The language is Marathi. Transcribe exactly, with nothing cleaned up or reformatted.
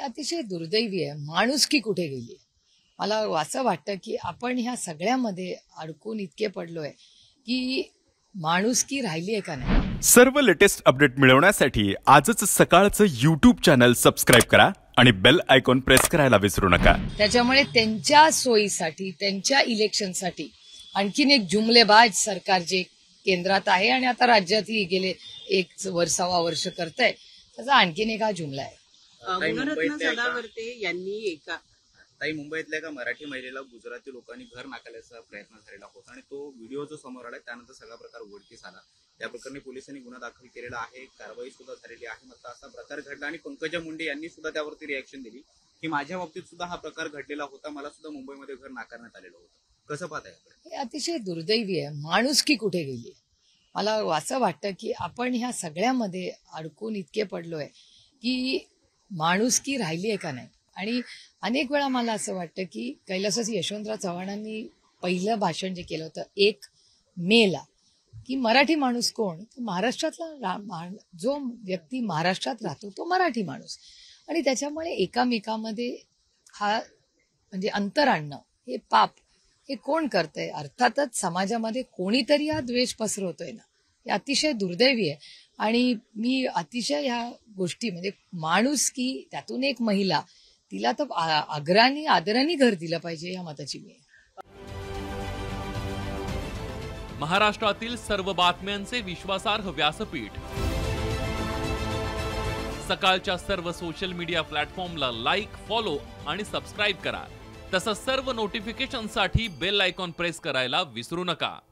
अतिशय दुर्दैवी आहे. माणुसकी कुठे गेली? मला असं वाटतं की आपण ह्या सगळ्यामध्ये अडकून इतके पडलोय की माणुसकी राहिली आहे का नाही. सर्व लेटेस्ट अपडेट मिळवण्यासाठी आजच सकाळचं यूट्यूब चॅनल सबस्क्राईब करा आणि बेल आयकॉन प्रेस करायला विसरू नका. त्याच्यामुळे त्यांच्या सोयीसाठी, त्यांच्या इलेक्शनसाठी आणखीन एक जुमलेबाज सरकार जे केंद्रात आहे आणि आता राज्यातही गेले एक वर्षावा वर्ष करतंय, त्याचा आणखीन एक हा जुमला आहे. गुणरत्न सदावर्ते यांनी एका ताई मुंबईतल्या एका मराठी महिलेला गुजराती लोकांनी घर नाकारण्याचा प्रयत्न झालेला होता आणि तो व्हिडिओ जो समोर आला त्यानंतर सगळा प्रकार उघडकीस आला. या प्रकरणी पोलिसांनी गुन्हा दाखल केलेला आहे, कारवाई सुद्धा झालेली आहे. मात्र असा प्रकार घडला आणि पंकजा मुंडे यांनी सुद्धा त्यावरती रिॲक्शन दिली की माझ्या बाबतीत सुद्धा हा प्रकार घडलेला होता, मला सुद्धा मुंबईमध्ये घर नाकारण्यात आलेलं होतं. कसं पाहताय? हे अतिशय दुर्दैवी आहे. माणुसकी कुठे गेली? मला असं वाटतं की आपण ह्या सगळ्यामध्ये अडकून इतके पडलोय की माणुसकी राहिली आहे का नाही. आणि अनेक वेळा मला असं वाटतं की कैलासवासी यशवंतराव चव्हाणांनी पहिलं भाषण जे केलं होतं एक मेला, की मराठी माणूस कोण? महाराष्ट्रातला जो व्यक्ती महाराष्ट्रात राहतो तो मराठी माणूस. आणि त्याच्यामुळे एकामेकामध्ये हा म्हणजे अंतर आणणं हे पाप हे कोण करतंय? अर्थातच समाजामध्ये कोणीतरी हा द्वेष पसरवतोय ना. हे अतिशय दुर्दैवी आहे. आणि मी अतिशय ह्या गोष्टी म्हणजे माणुसकी, त्यातून एक महिला, तिला तर आग्रानी आदराने घर दिलं पाहिजे या मताची मी. महाराष्ट्रातील सर्व बातम्यांचे विश्वासार्ह व्यासपीठ, सकाळच्या सर्व सोशल मीडिया प्लॅटफॉर्मला लाईक, फॉलो आणि सबस्क्राईब करा. तसंच सर्व नोटिफिकेशनसाठी बेल आयकॉन प्रेस करायला विसरू नका.